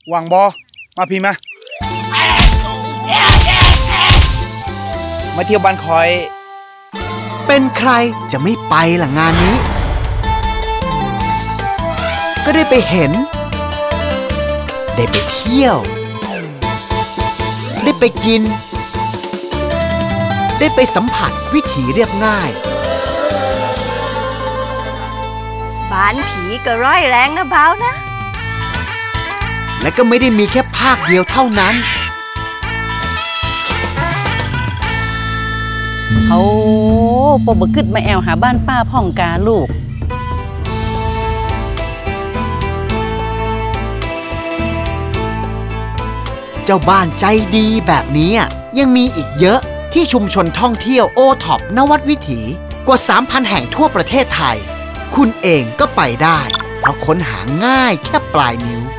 หวังบอมาพี่มาเที่ยวบ้านคอยเป็นใครจะไม่ไปล่ะงานนี้ก็ได้ไปเห็นได้ไปเที่ยวได้ไปกินได้ไปสัมผัสวิถีเรียบง่ายบ้านผีก็ร้อยแรงนะเบานะและก็ไม่ได้มีแค่ภาคเดียวเท่านั้นเขาปบกึดมาแอวหาบ้านป้าพ่องกาลูกเจ้าบ้านใจดีแบบนี้ยังมีอีกเยอะที่ชุมชนท่องเที่ยวโอท็อปนวัดวิถีกว่า 3,000 แห่งทั่วประเทศไทยคุณเองก็ไปได้เพราะค้นหาง่ายแค่ปลายนิ้ว